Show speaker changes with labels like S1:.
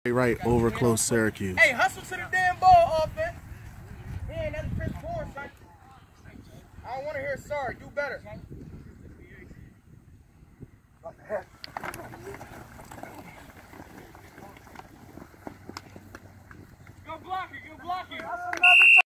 S1: Right over close Syracuse.
S2: Hey, hustle to the damn ball, offense. Man, that's Chris Bourne, son. I don't want to hear sorry. Do better.